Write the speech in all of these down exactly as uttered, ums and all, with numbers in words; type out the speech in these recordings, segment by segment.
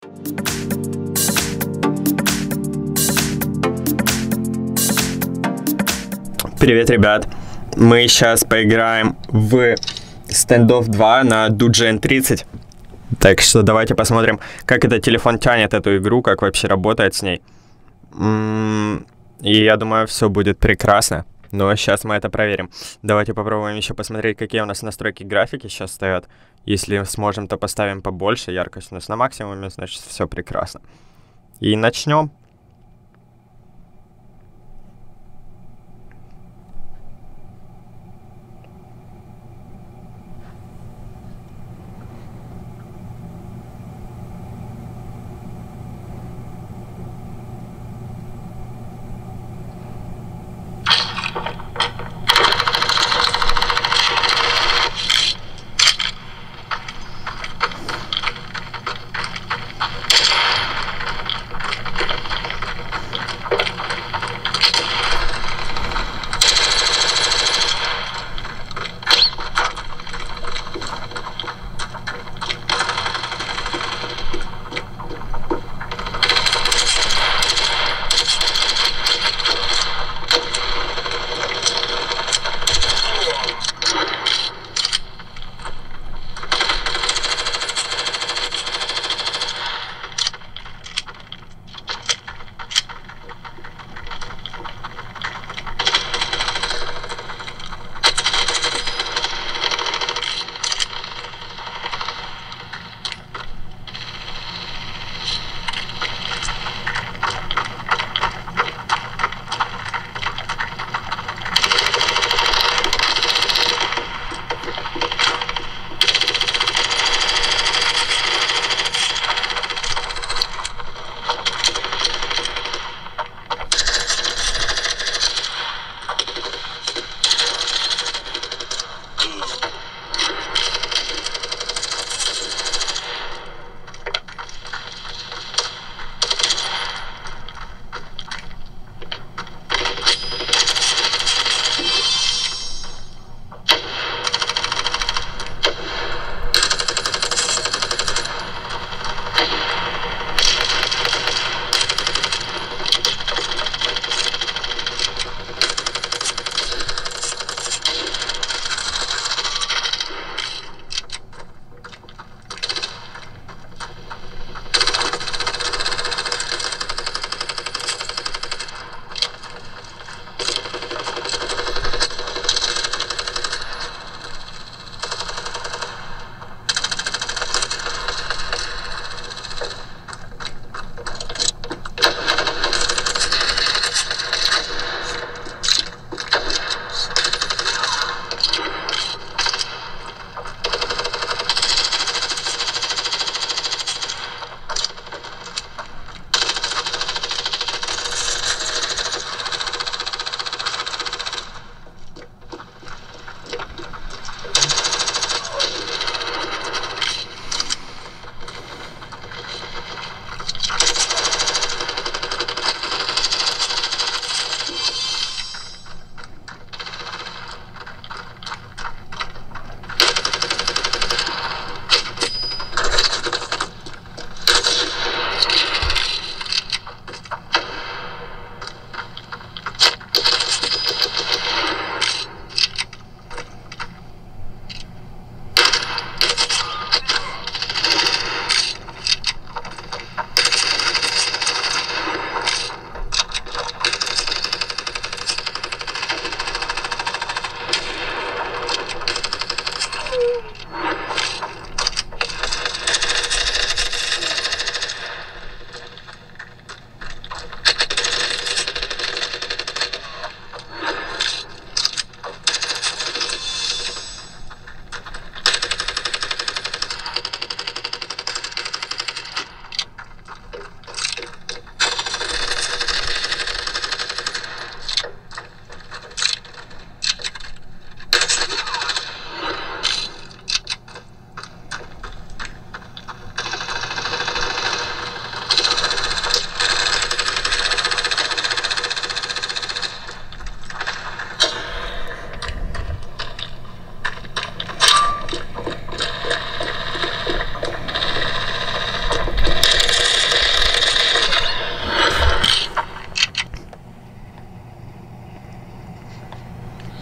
Привет, ребят! Мы сейчас поиграем в Standoff два на Doogee эн тридцать. Так что давайте посмотрим, как этот телефон тянет эту игру, как вообще работает с ней. И я думаю, все будет прекрасно. Но сейчас мы это проверим. Давайте попробуем еще посмотреть, какие у нас настройки графики сейчас стоят. Если сможем, то поставим побольше. Яркость у нас на максимуме, значит, все прекрасно. И начнем.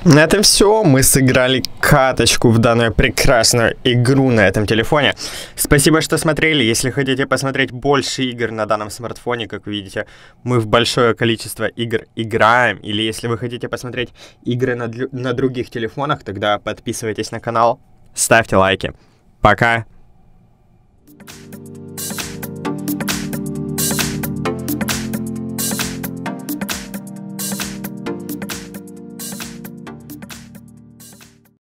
На этом все. Мы сыграли каточку в данную прекрасную игру на этом телефоне. Спасибо, что смотрели. Если хотите посмотреть больше игр на данном смартфоне, как вы видите, мы в большое количество игр играем. Или если вы хотите посмотреть игры на, на других телефонах, тогда подписывайтесь на канал, ставьте лайки. Пока!